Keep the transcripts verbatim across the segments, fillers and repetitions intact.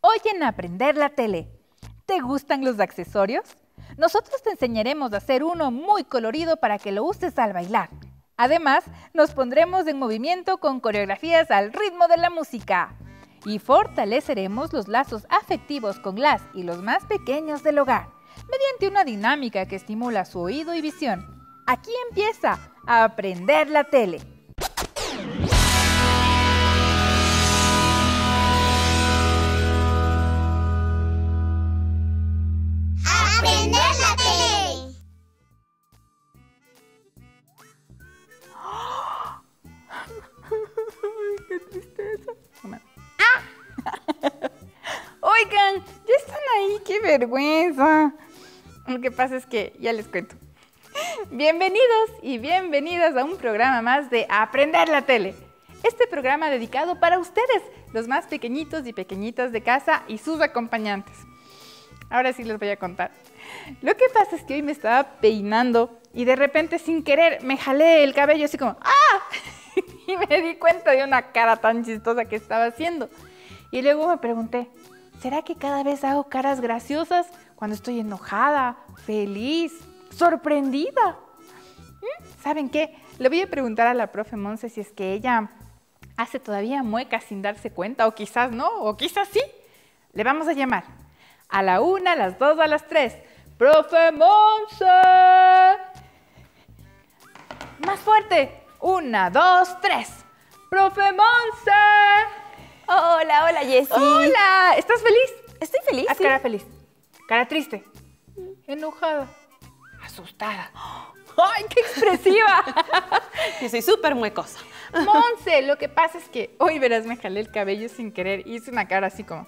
Hoy en Aprender la Tele, ¿te gustan los accesorios? Nosotros te enseñaremos a hacer uno muy colorido para que lo uses al bailar. Además, nos pondremos en movimiento con coreografías al ritmo de la música. Y fortaleceremos los lazos afectivos con las y los más pequeños del hogar, mediante una dinámica que estimula su oído y visión. Aquí empieza a Aprender la Tele. ¡Aprender la Tele! ¡Ay, qué tristeza! ¡Ah! Oigan, ya están ahí, qué vergüenza. Lo que pasa es que ya les cuento. Bienvenidos y bienvenidas a un programa más de Aprender la Tele. Este programa dedicado para ustedes, los más pequeñitos y pequeñitas de casa y sus acompañantes. Ahora sí les voy a contar. Lo que pasa es que hoy me estaba peinando y de repente sin querer me jalé el cabello así como ¡ah! Y me di cuenta de una cara tan chistosa que estaba haciendo. Y luego me pregunté, ¿será que cada vez hago caras graciosas cuando estoy enojada, feliz, sorprendida? ¿Saben qué? Le voy a preguntar a la profe Monse si es que ella hace todavía muecas sin darse cuenta, o quizás no, o quizás sí. Le vamos a llamar. A la una, a las dos, a las tres. ¡Profe Monse! Más fuerte. Una, dos, tres. ¡Profe Monse! Hola, hola, Jessie. ¡Hola! ¿Estás feliz? Estoy feliz, Haz sí. cara feliz. Cara triste. Enojada. Asustada. ¡Ay, qué expresiva! Yo soy súper muecosa. Monse, lo que pasa es que hoy verás me jalé el cabello sin querer y hice una cara así como...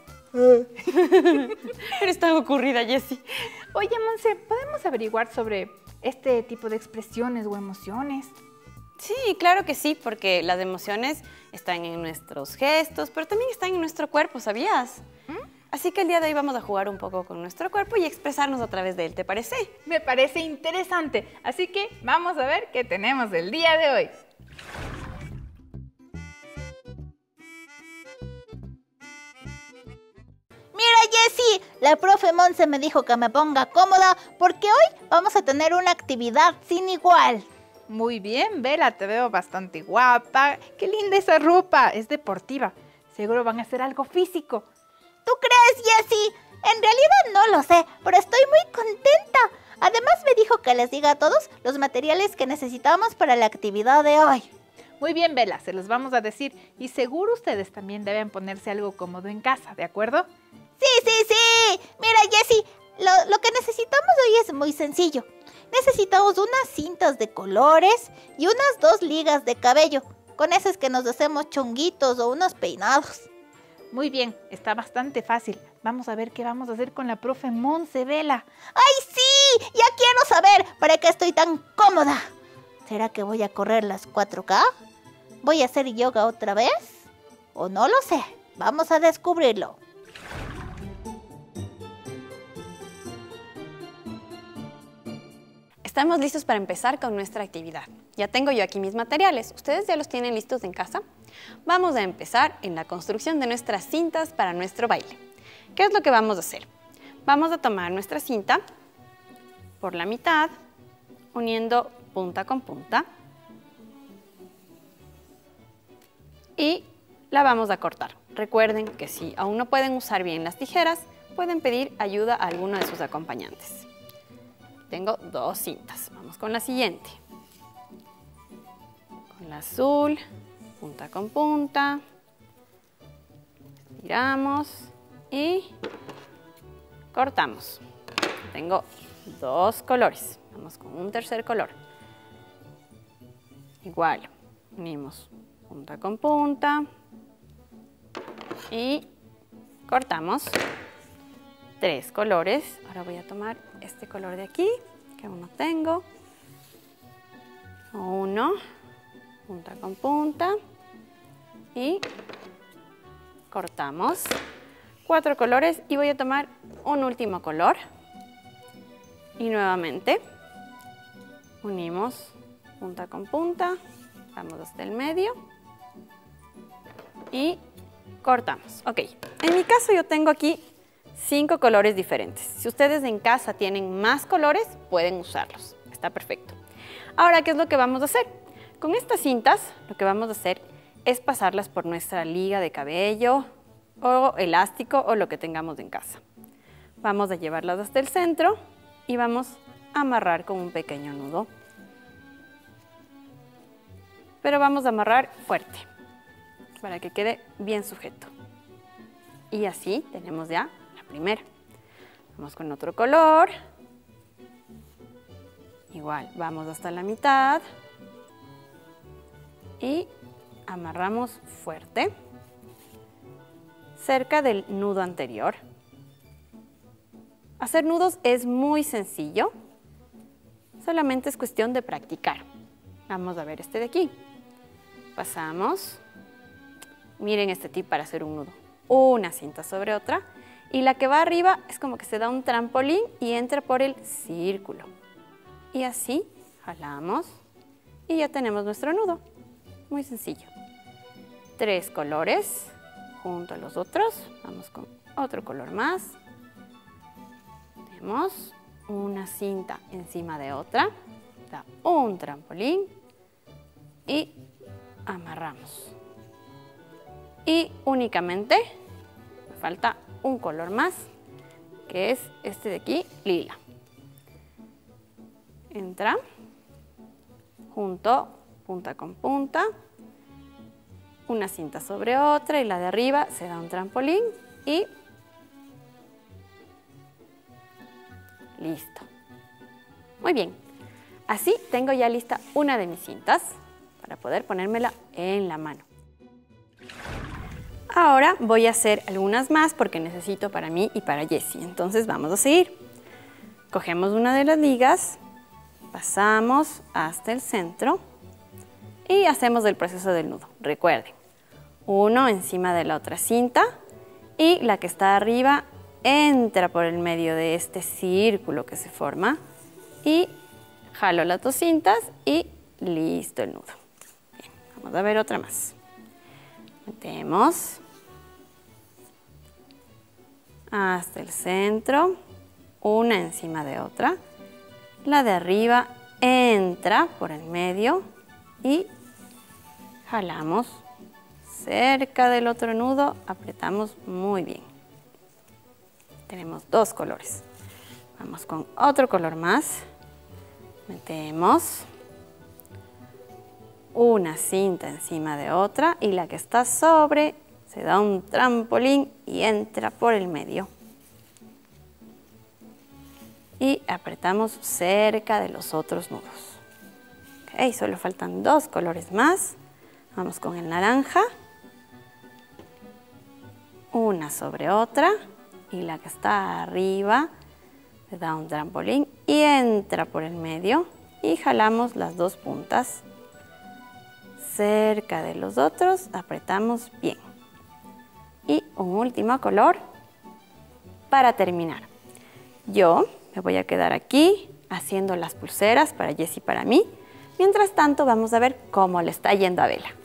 Eres tan ocurrida, Jessie. Oye, Monse, ¿podemos averiguar sobre este tipo de expresiones o emociones? Sí, claro que sí, porque las emociones están en nuestros gestos, pero también están en nuestro cuerpo, ¿sabías? ¿Mm? Así que el día de hoy vamos a jugar un poco con nuestro cuerpo y expresarnos a través de él, ¿te parece? Me parece interesante, así que vamos a ver qué tenemos el día de hoy. Mira, Jessie, la profe Monse me dijo que me ponga cómoda porque hoy vamos a tener una actividad sin igual. Muy bien, Bella, te veo bastante guapa. Qué linda esa ropa, es deportiva. Seguro van a hacer algo físico. ¿Tú crees, Jessie? En realidad no lo sé, pero estoy muy contenta. Además me dijo que les diga a todos los materiales que necesitamos para la actividad de hoy. Muy bien, Bella, se los vamos a decir. Y seguro ustedes también deben ponerse algo cómodo en casa, ¿de acuerdo? Sí, sí, sí. Mira, Jessie, lo, lo que necesitamos hoy es muy sencillo. Necesitamos unas cintas de colores y unas dos ligas de cabello. Con esas que nos hacemos chonguitos o unos peinados. Muy bien, está bastante fácil. Vamos a ver qué vamos a hacer con la profe Monse, Bella. ¡Ay, sí! Ya quiero saber para qué estoy tan cómoda. ¿Será que voy a correr las cuatro K? ¿Voy a hacer yoga otra vez? ¿O no lo sé? Vamos a descubrirlo. Estamos listos para empezar con nuestra actividad. Ya tengo yo aquí mis materiales. ¿Ustedes ya los tienen listos en casa? Vamos a empezar en la construcción de nuestras cintas para nuestro baile. ¿Qué es lo que vamos a hacer? Vamos a tomar nuestra cinta por la mitad, uniendo punta con punta. Y la vamos a cortar. Recuerden que si aún no pueden usar bien las tijeras, pueden pedir ayuda a alguno de sus acompañantes. Tengo dos cintas. Vamos con la siguiente. Con la azul, punta con punta. Estiramos y cortamos. Tengo dos colores. Vamos con un tercer color. Igual, unimos punta con punta y cortamos. Tres colores. Ahora voy a tomar este color de aquí, que aún no tengo. Uno, punta con punta y cortamos. Cuatro colores y voy a tomar un último color. Y nuevamente unimos punta con punta, vamos hasta el medio y cortamos. Ok, en mi caso yo tengo aquí cinco colores diferentes. Si ustedes en casa tienen más colores, pueden usarlos. Está perfecto. Ahora, ¿qué es lo que vamos a hacer? Con estas cintas, lo que vamos a hacer es pasarlas por nuestra liga de cabello o elástico o lo que tengamos en casa. Vamos a llevarlas hasta el centro y vamos a amarrar con un pequeño nudo. Pero vamos a amarrar fuerte para que quede bien sujeto. Y así tenemos ya la primera. Vamos con otro color. Igual, vamos hasta la mitad y amarramos fuerte cerca del nudo anterior. Hacer nudos es muy sencillo, solamente es cuestión de practicar. Vamos a ver este de aquí. Pasamos, miren este tip para hacer un nudo. Una cinta sobre otra y la que va arriba es como que se da un trampolín y entra por el círculo. Y así jalamos y ya tenemos nuestro nudo. Muy sencillo. Tres colores junto a los otros. Vamos con otro color más. Tenemos una cinta encima de otra. Da un trampolín y amarramos. Y únicamente me falta un color más, que es este de aquí, lila. Entra, junto, punta con punta, una cinta sobre otra y la de arriba se da un trampolín y listo. Muy bien, así tengo ya lista una de mis cintas para poder ponérmela en la mano. Ahora voy a hacer algunas más porque necesito para mí y para Jessie, entonces vamos a seguir. Cogemos una de las ligas, pasamos hasta el centro y hacemos el proceso del nudo. Recuerden, uno encima de la otra cinta y la que está arriba entra por el medio de este círculo que se forma y jalo las dos cintas y listo el nudo. Bien, vamos a ver otra más. Metemos hasta el centro, una encima de otra. La de arriba entra por el medio y jalamos cerca del otro nudo, apretamos muy bien. Tenemos dos colores. Vamos con otro color más. Metemos una cinta encima de otra y la que está sobre se da un trampolín y entra por el medio. Y apretamos cerca de los otros nudos. Ok, solo faltan dos colores más. Vamos con el naranja. Una sobre otra y la que está arriba se da un trampolín y entra por el medio y jalamos las dos puntas cerca de los otros, apretamos bien. Y un último color para terminar. Yo me voy a quedar aquí haciendo las pulseras para Jessie y para mí. Mientras tanto, vamos a ver cómo le está yendo a Bella.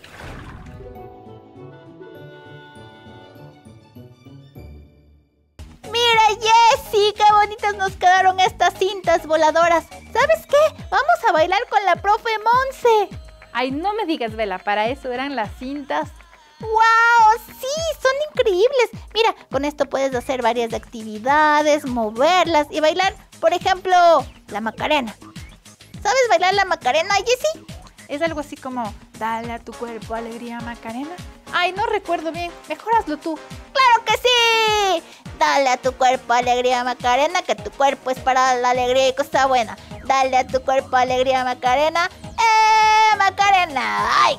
¡Mira, Jessie! ¡Qué bonitas nos quedaron estas cintas voladoras! ¿Sabes qué? Vamos a bailar con la profe Monse. Ay, no me digas, Bella, para eso eran las cintas. ¡Wow! ¡Sí! ¡Son increíbles! Mira, con esto puedes hacer varias actividades, moverlas y bailar, por ejemplo, la Macarena. ¿Sabes bailar la Macarena, Jessie? Es algo así como, dale a tu cuerpo alegría, Macarena. Ay, no recuerdo bien, mejor hazlo tú. ¡Claro que sí! Dale a tu cuerpo alegría, Macarena, que tu cuerpo es para la alegría y cosa buena. Dale a tu cuerpo alegría, Macarena. ¡Eh, Macarena! ¡Ay!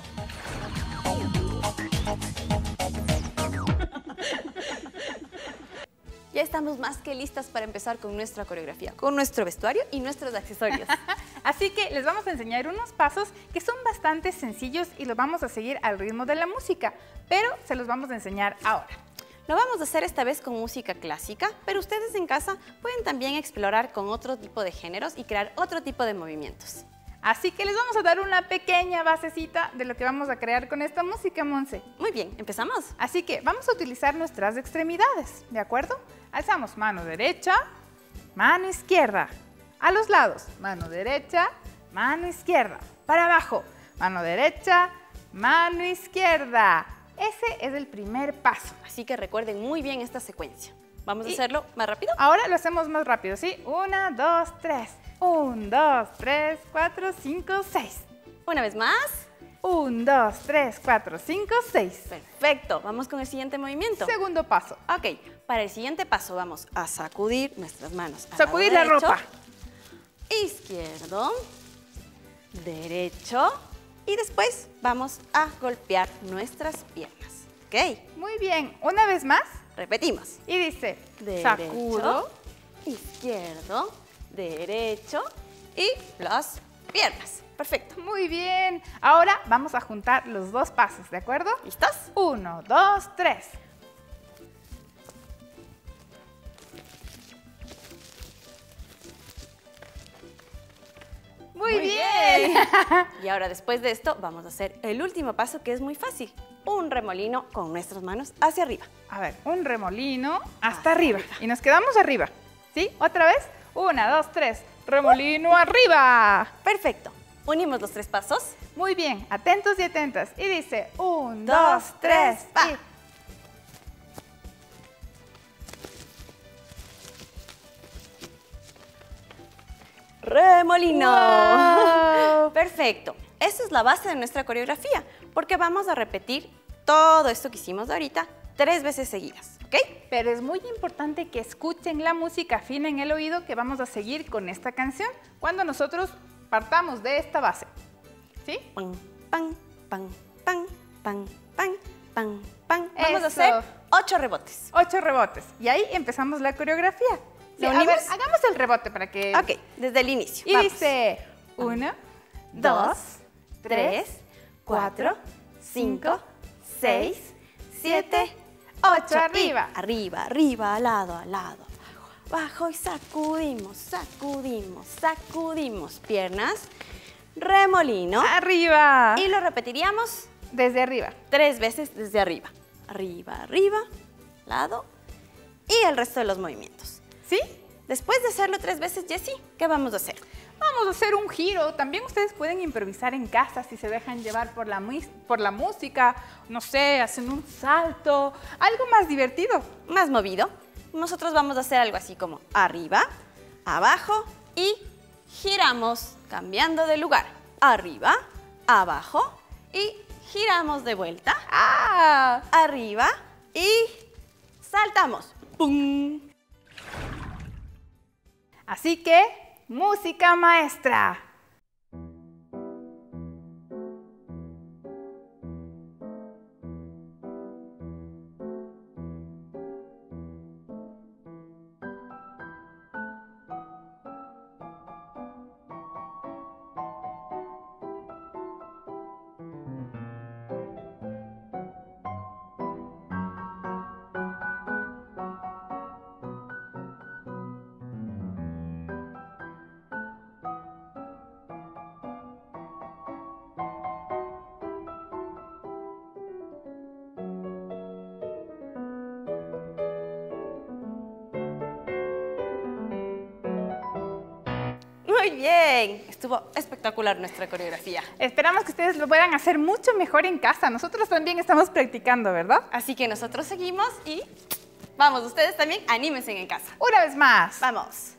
Ya estamos más que listas para empezar con nuestra coreografía, con nuestro vestuario y nuestros accesorios. Así que les vamos a enseñar unos pasos que son bastante sencillos y los vamos a seguir al ritmo de la música, pero se los vamos a enseñar ahora. Lo vamos a hacer esta vez con música clásica, pero ustedes en casa pueden también explorar con otro tipo de géneros y crear otro tipo de movimientos. Así que les vamos a dar una pequeña basecita de lo que vamos a crear con esta música, Monse. Muy bien, ¿empezamos? Así que vamos a utilizar nuestras extremidades, ¿de acuerdo? Alzamos mano derecha, mano izquierda. A los lados, mano derecha, mano izquierda. Para abajo, mano derecha, mano izquierda. Ese es el primer paso. Así que recuerden muy bien esta secuencia. Vamos a Y hacerlo más rápido. ahora lo hacemos más rápido, ¿sí? Una, dos, tres. Un, dos, tres, cuatro, cinco, seis. Una vez más. Un, dos, tres, cuatro, cinco, seis. Perfecto. Vamos con el siguiente movimiento. Segundo paso. Ok, para el siguiente paso vamos a sacudir nuestras manos. al Sacudir lado la derecho, ropa. Izquierdo, derecho y después vamos a golpear nuestras piernas. Ok, Muy bien. Una vez más. repetimos. Y dice, Derecho, sacudo. izquierdo, derecho y las piernas. Perfecto. Muy bien. Ahora vamos a juntar los dos pasos, ¿de acuerdo? ¿Listos? Uno, dos, tres. Muy, Muy bien. Y ahora después de esto vamos a hacer el último paso que es muy fácil. Un remolino con nuestras manos hacia arriba. A ver, un remolino hasta arriba. Y nos quedamos arriba. ¿Sí? Otra vez. Una, dos, tres. Remolino arriba. Perfecto. Unimos los tres pasos. Muy bien. Atentos y atentas. Y dice, un, Dos, dos, tres, tres, va. y... Remolino. ¡Wow! Perfecto. Esa es la base de nuestra coreografía, porque vamos a repetir todo esto que hicimos ahorita tres veces seguidas, ¿ok? Pero es muy importante que escuchen la música fina en el oído que vamos a seguir con esta canción cuando nosotros partamos de esta base. ¿Sí? Pan, pan, pan, pan, pan, pan, pan, pan. Vamos a Eso. hacer ocho rebotes. Ocho rebotes. Y ahí empezamos la coreografía. Sí, ¿Lo a ver, unimos? hagamos el rebote para que... Ok, desde el inicio. Y Vamos. dice, uno, dos, tres, cuatro, cinco, seis, siete, ocho. y Arriba. Arriba, arriba, al lado, al lado, abajo, abajo y sacudimos, sacudimos, sacudimos. Piernas, remolino. Arriba. Y lo repetiríamos Desde arriba. tres veces desde arriba. Arriba, arriba, lado y el resto de los movimientos. ¿Sí? Después de hacerlo tres veces, Jessie, ¿qué vamos a hacer? Vamos a hacer un giro. También ustedes pueden improvisar en casa si se dejan llevar por la, mus- por la música. No sé, hacen un salto. Algo más divertido. Más movido. Nosotros vamos a hacer algo así como arriba, abajo y giramos cambiando de lugar. Arriba, abajo y giramos de vuelta. ¡Ah! Arriba y saltamos. ¡Pum! Así que, música maestra. Muy bien. Estuvo espectacular nuestra coreografía. Esperamos que ustedes lo puedan hacer mucho mejor en casa. Nosotros también estamos practicando, ¿verdad? Así que nosotros seguimos y vamos, ustedes también anímense en casa. Una vez más. Vamos.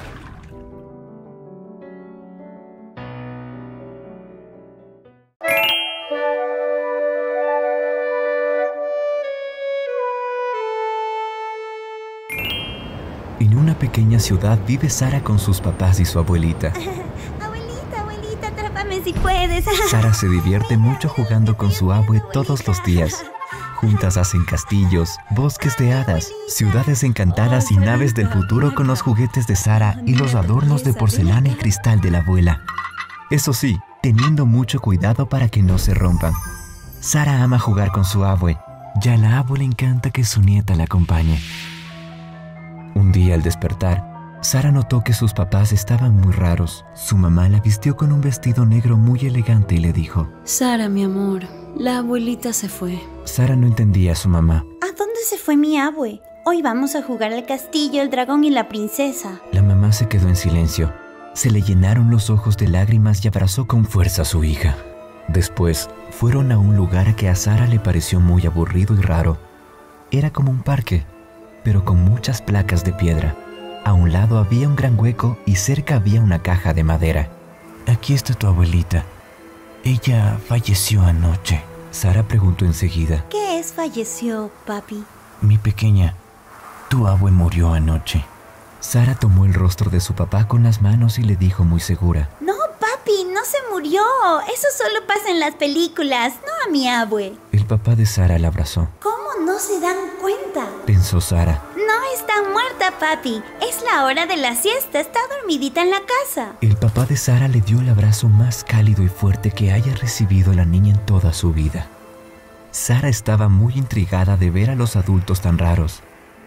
En una pequeña ciudad vive Sara con sus papás y su abuelita. Abuelita, abuelita, atrápame si puedes. Sara se divierte mucho jugando con su abue todos los días. Juntas hacen castillos, bosques de hadas, ciudades encantadas y naves del futuro con los juguetes de Sara y los adornos de porcelana y cristal de la abuela. Eso sí, teniendo mucho cuidado para que no se rompan. Sara ama jugar con su abue, y a la abue le encanta que su nieta la acompañe. Un día al despertar, Sara notó que sus papás estaban muy raros. Su mamá la vistió con un vestido negro muy elegante y le dijo: Sara, mi amor, la abuelita se fue. Sara no entendía a su mamá. ¿A dónde se fue mi abue? Hoy vamos a jugar al castillo, el dragón y la princesa. La mamá se quedó en silencio. Se le llenaron los ojos de lágrimas y abrazó con fuerza a su hija. Después, fueron a un lugar que a Sara le pareció muy aburrido y raro. Era como un parque, pero con muchas placas de piedra. A un lado había un gran hueco y cerca había una caja de madera. Aquí está tu abuelita. Ella falleció anoche. Sara preguntó enseguida. ¿Qué es falleció, papi? Mi pequeña, tu abue murió anoche. Sara tomó el rostro de su papá con las manos y le dijo muy segura: No, papi, no se murió. Eso solo pasa en las películas, no a mi abue. El papá de Sara la abrazó. ¿Cómo no se dan cuenta? Pensó Sara. No está muerta, papi. Es la hora de la siesta. Está dormidita en la casa. El papá de Sara le dio el abrazo más cálido y fuerte que haya recibido la niña en toda su vida. Sara estaba muy intrigada de ver a los adultos tan raros.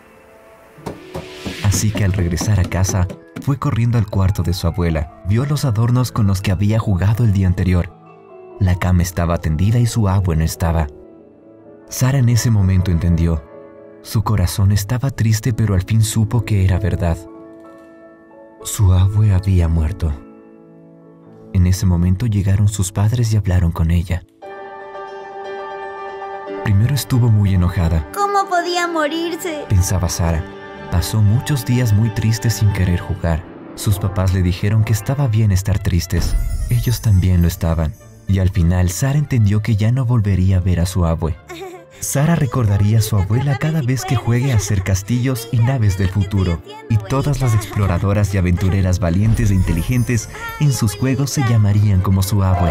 Así que al regresar a casa, fue corriendo al cuarto de su abuela. Vio los adornos con los que había jugado el día anterior. La cama estaba tendida y su abue no estaba. Sara en ese momento entendió. Su corazón estaba triste, pero al fin supo que era verdad. Su abue había muerto. En ese momento llegaron sus padres y hablaron con ella. Primero estuvo muy enojada. ¿Cómo podía morirse? Pensaba Sara. Pasó muchos días muy tristes sin querer jugar. Sus papás le dijeron que estaba bien estar tristes. Ellos también lo estaban. Y al final Sara entendió que ya no volvería a ver a su abue. Sara recordaría a su abuela cada vez que juegue a hacer castillos y naves del futuro. Y todas las exploradoras y aventureras valientes e inteligentes en sus juegos se llamarían como su abue.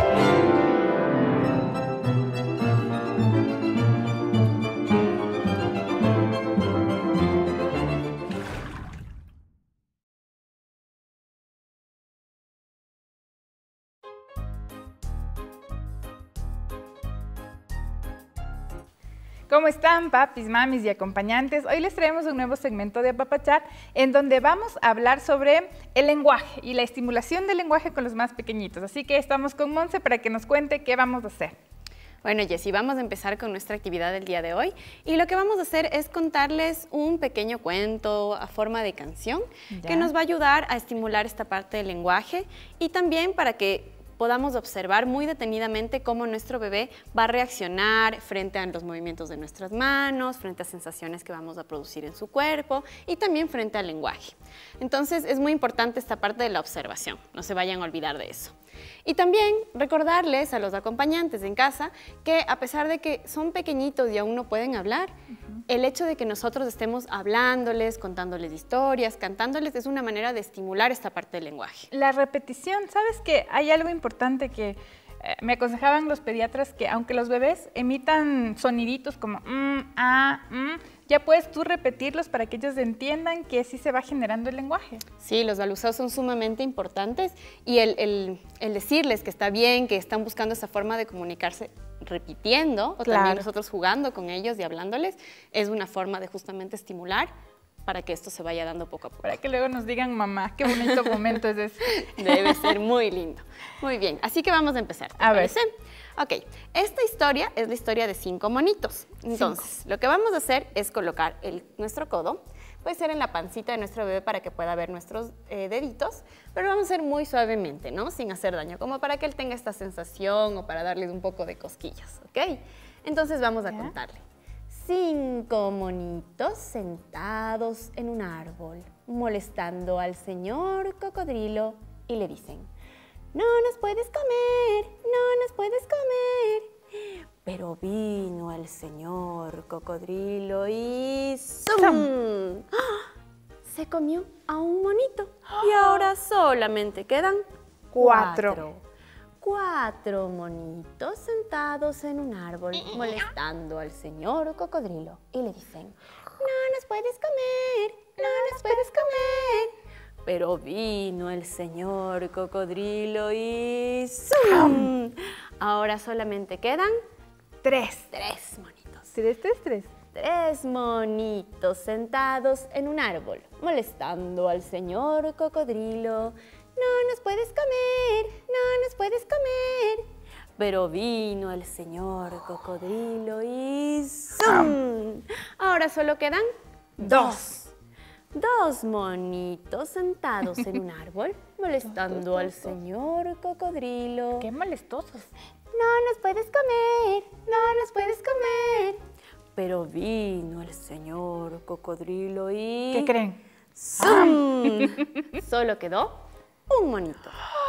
¿Cómo están, papis, mamis y acompañantes? Hoy les traemos un nuevo segmento de Apapachar en donde vamos a hablar sobre el lenguaje y la estimulación del lenguaje con los más pequeñitos. Así que estamos con Monse para que nos cuente qué vamos a hacer. Bueno, Jessie, vamos a empezar con nuestra actividad del día de hoy y lo que vamos a hacer es contarles un pequeño cuento a forma de canción ya. que nos va a ayudar a estimular esta parte del lenguaje y también para que podamos observar muy detenidamente cómo nuestro bebé va a reaccionar frente a los movimientos de nuestras manos, frente a sensaciones que vamos a producir en su cuerpo y también frente al lenguaje. Entonces es muy importante esta parte de la observación, no se vayan a olvidar de eso. Y también recordarles a los acompañantes en casa que a pesar de que son pequeñitos y aún no pueden hablar, uh-huh. el hecho de que nosotros estemos hablándoles, contándoles historias, cantándoles, es una manera de estimular esta parte del lenguaje. La repetición, ¿sabes qué? Hay algo importante que eh, me aconsejaban los pediatras que aunque los bebés emitan soniditos como mm, ah, mm, ya puedes tú repetirlos para que ellos entiendan que sí se va generando el lenguaje. Sí, los baluzados son sumamente importantes y el, el, el decirles que está bien, que están buscando esa forma de comunicarse repitiendo o claro. también nosotros jugando con ellos y hablándoles, es una forma de justamente estimular para que esto se vaya dando poco a poco. Para que luego nos digan, mamá, qué bonito momento es ese. Debe ser muy lindo. Muy bien, así que vamos a empezar. ¿Te a parece? ver. Ok, esta historia es la historia de cinco monitos. Entonces, cinco. Lo que vamos a hacer es colocar el, nuestro codo, puede ser en la pancita de nuestro bebé para que pueda ver nuestros eh, deditos, pero lo vamos a hacer muy suavemente, ¿no? Sin hacer daño, como para que él tenga esta sensación o para darles un poco de cosquillas, ¿ok? Entonces vamos a ¿Ya? contarle. Cinco monitos sentados en un árbol, molestando al señor cocodrilo y le dicen: no nos puedes comer, no nos puedes comer. Pero vino el señor cocodrilo y ¡zum! Se comió a un monito y ahora solamente quedan cuatro. cuatro. Cuatro monitos sentados en un árbol molestando al señor cocodrilo y le dicen: no nos puedes comer, no nos puedes comer. Pero vino el señor cocodrilo y ¡zum! Ahora solamente quedan tres. Tres monitos. Tres, tres, tres. tres monitos sentados en un árbol, molestando al señor cocodrilo. No nos puedes comer, no nos puedes comer. Pero vino el señor cocodrilo y ¡zum! Ahora solo quedan dos. Dos monitos sentados en un árbol, molestando al señor cocodrilo. ¡Qué molestosos! No nos puedes comer, no nos puedes comer. Pero vino el señor cocodrilo y... ¿Qué creen? ¡zum! Solo quedó un monito.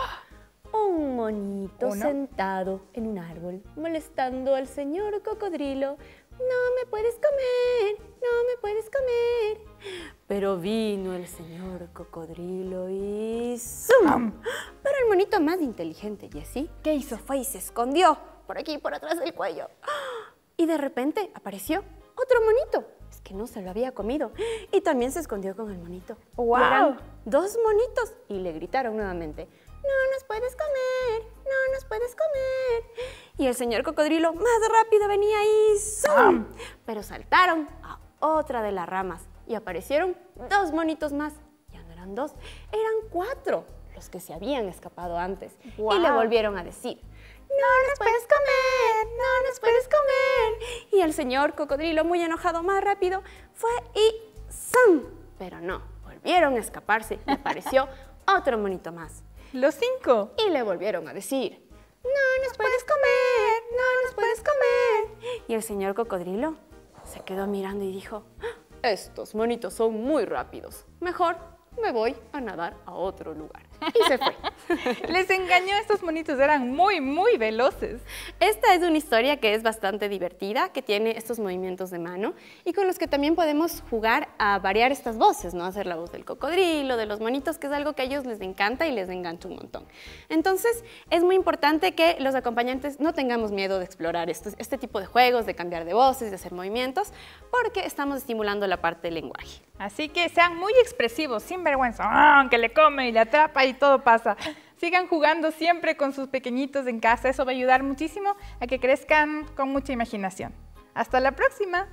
Un monito ¿Uno? sentado en un árbol, molestando al señor cocodrilo. No me puedes comer, no me puedes comer. Pero vino el señor cocodrilo y ¡zum! Pero el monito más inteligente, Jessie, ¿Qué hizo? se fue y se escondió por aquí, por atrás del cuello. Y de repente apareció otro monito. Es que no se lo había comido. Y también se escondió con el monito. ¡Guau! Y eran dos monitos. Y le gritaron nuevamente: no nos puedes comer, no nos puedes comer. Y el señor cocodrilo más rápido venía y ¡zum! Pero saltaron a otra de las ramas y aparecieron dos monitos más. Ya no eran dos, eran cuatro los que se habían escapado antes. ¡Guau! Y le volvieron a decir: no nos puedes comer, no nos puedes comer. Y el señor cocodrilo, muy enojado, más rápido, fue y ¡zum! Pero no, volvieron a escaparse y apareció otro monito más. ¡Los cinco! Y le volvieron a decir: no nos puedes comer, no nos puedes comer. Y el señor cocodrilo se quedó mirando y dijo: estos monitos son muy rápidos. Mejor me voy a nadar a otro lugar. Y se fue. Les engañó, estos monitos eran muy, muy veloces. Esta es una historia que es bastante divertida, que tiene estos movimientos de mano y con los que también podemos jugar a variar estas voces, ¿no? Hacer la voz del cocodrilo, de los monitos, que es algo que a ellos les encanta y les engancha un montón. Entonces, es muy importante que los acompañantes no tengamos miedo de explorar estos, este tipo de juegos, de cambiar de voces, de hacer movimientos, porque estamos estimulando la parte del lenguaje. Así que sean muy expresivos, sin vergüenza. ¡Ah! Que le come y le atrapa y todo pasa. Sigan jugando siempre con sus pequeñitos en casa. Eso va a ayudar muchísimo a que crezcan con mucha imaginación. ¡Hasta la próxima!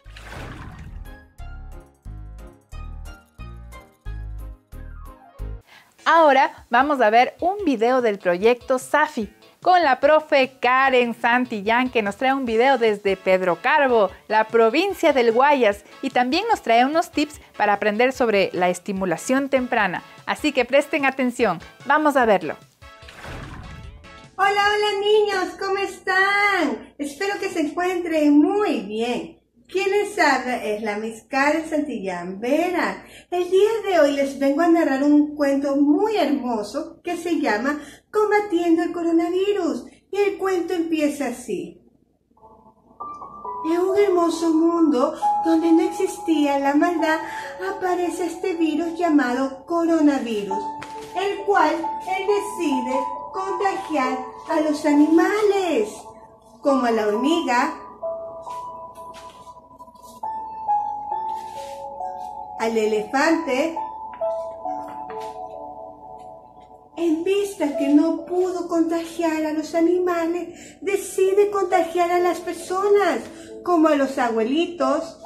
Ahora vamos a ver un video del proyecto SAFI con la profe Karen Santillán, que nos trae un video desde Pedro Carbo, la provincia del Guayas, y también nos trae unos tips para aprender sobre la estimulación temprana. Así que presten atención, vamos a verlo. Hola, hola niños, ¿cómo están? Espero que se encuentren muy bien. Quien les habla es la Miss Karen Santillán Vera. El día de hoy les vengo a narrar un cuento muy hermoso que se llama Combatiendo el Coronavirus. Y el cuento empieza así. En un hermoso mundo donde no existía la maldad, aparece este virus llamado coronavirus, el cual él decide contagiar a los animales, como a la hormiga, al elefante. En vista que no pudo contagiar a los animales, decide contagiar a las personas, como a los abuelitos,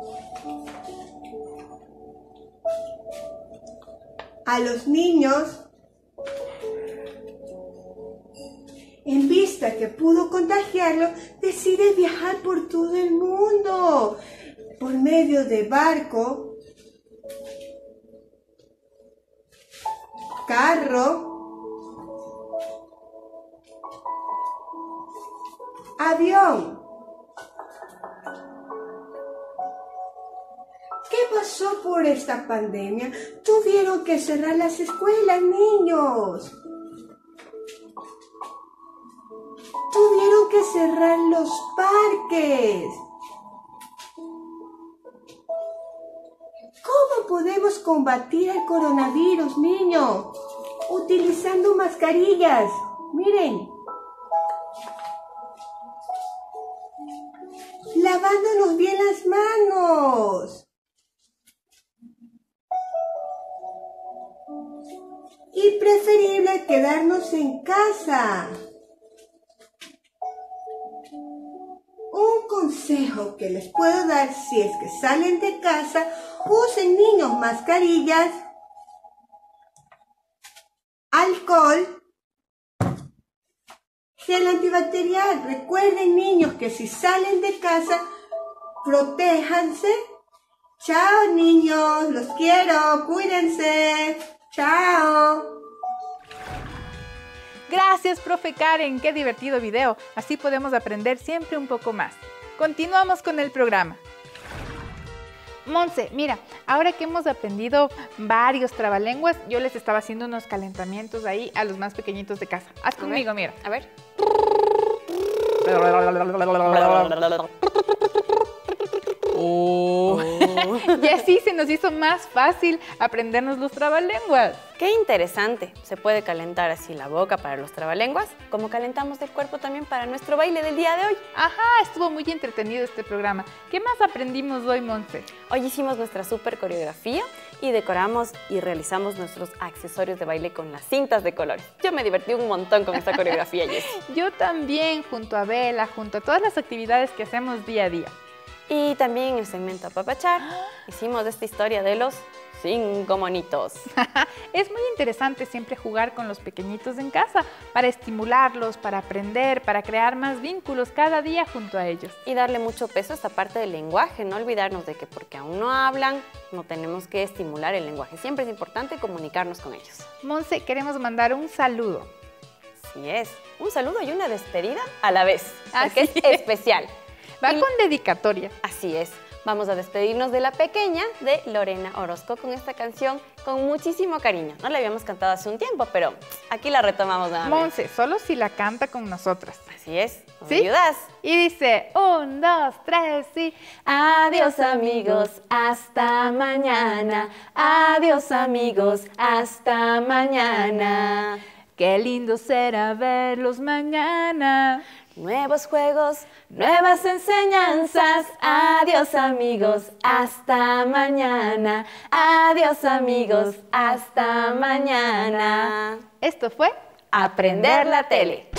a los niños. En vista que pudo contagiarlo, decide viajar por todo el mundo, por medio de barco, carro, avión. ¿Qué pasó por esta pandemia? Tuvieron que cerrar las escuelas, niños. Tuvieron que cerrar los parques. ¿Cómo podemos combatir el coronavirus, niños? Utilizando mascarillas. Miren. Lavándonos bien las manos. Y preferible quedarnos en casa. Un consejo que les puedo dar si es que salen de casa, usen niños mascarillas, alcohol, gel antibacterial. Recuerden, niños, que si salen de casa, protéjanse. Chao, niños, los quiero, cuídense. Chao. Gracias, profe Karen, qué divertido video. Así podemos aprender siempre un poco más. Continuamos con el programa. Monse, mira, ahora que hemos aprendido varios trabalenguas, yo les estaba haciendo unos calentamientos ahí a los más pequeñitos de casa. Haz conmigo, mira. A ver. Oh. Y así se nos hizo más fácil aprendernos los trabalenguas. ¡Qué interesante! Se puede calentar así la boca para los trabalenguas, como calentamos el cuerpo también para nuestro baile del día de hoy. Ajá, estuvo muy entretenido este programa. ¿Qué más aprendimos hoy, Monse? Hoy hicimos nuestra super coreografía y decoramos y realizamos nuestros accesorios de baile con las cintas de colores. Yo me divertí un montón con esta coreografía, Jessie. Yo también, junto a Bella, junto a todas las actividades que hacemos día a día. Y también en el segmento Apapachar hicimos esta historia de los cinco monitos. Es muy interesante siempre jugar con los pequeñitos en casa para estimularlos, para aprender, para crear más vínculos cada día junto a ellos. Y darle mucho peso a esta parte del lenguaje, no olvidarnos de que porque aún no hablan, no tenemos que estimular el lenguaje. Siempre es importante comunicarnos con ellos. Monse, queremos mandar un saludo. Así es, un saludo y una despedida a la vez, porque Así es es. especial. Va Y- con dedicatoria. Así es. Vamos a despedirnos de la pequeña de Lorena Orozco con esta canción con muchísimo cariño. No la habíamos cantado hace un tiempo, pero aquí la retomamos nuevamente. Monse, solo si la canta con nosotras. Así es. ¿Nos ¿Sí? ayudas? Y dice, un, dos, tres, y... Adiós amigos, hasta mañana. Adiós amigos, hasta mañana. Qué lindo será verlos mañana. Nuevos juegos, nuevas enseñanzas. Adiós amigos, hasta mañana. Adiós amigos, hasta mañana. Esto fue Aprender la tele.